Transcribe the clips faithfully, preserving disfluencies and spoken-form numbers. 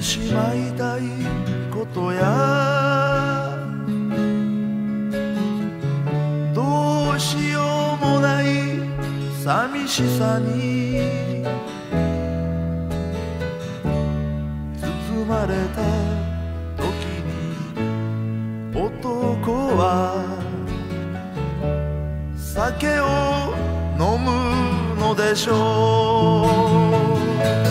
てしまいたいことやどうしようもない寂しさに包まれた時に男は酒を飲むのでしょう。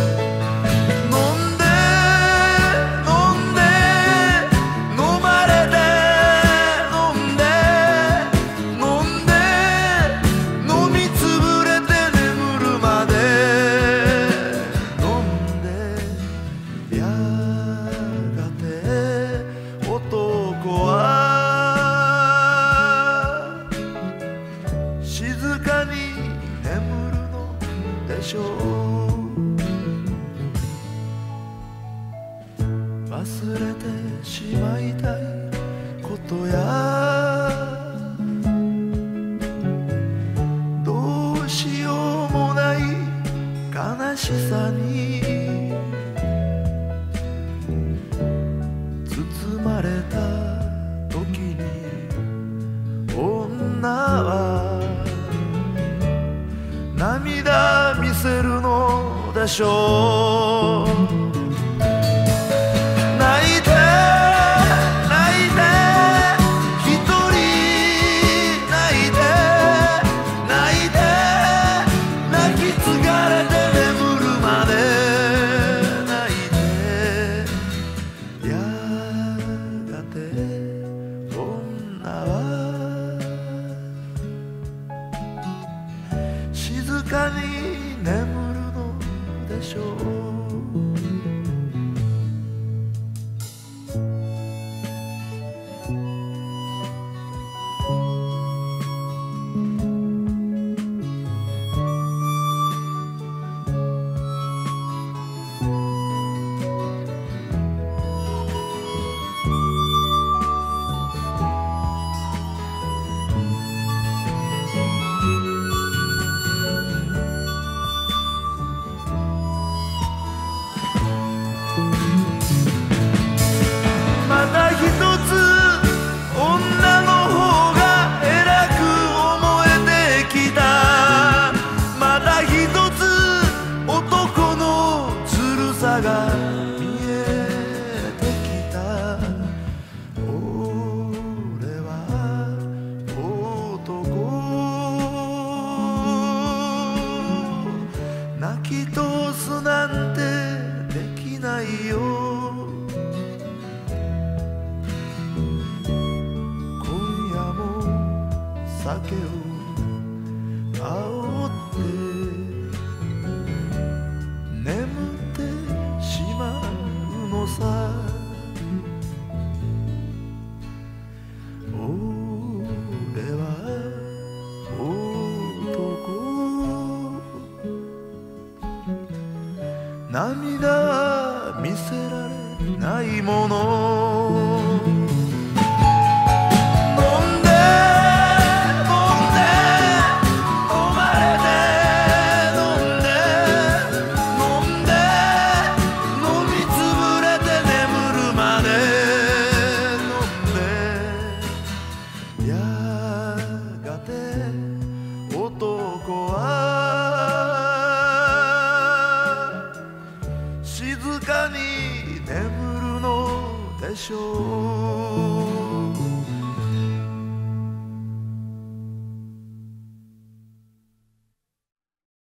静かに眠るのでしょう。忘れてしまいたいことやどうしようもない悲しさに包まれた時に女は涙見せるのでしょう。泣いて泣いて一人泣いて泣いて泣き継がれて眠るまで泣いてやがて女は静かに眠るのでしょう。また一つ女の方が偉く思えてきた。また一つ男のずるさが見えてきた。俺は男泣き通すなんてできないよ。酒を煽って眠ってしまうのさ。俺は男涙見せられないもの。やがて男は静かに眠るのでしょう。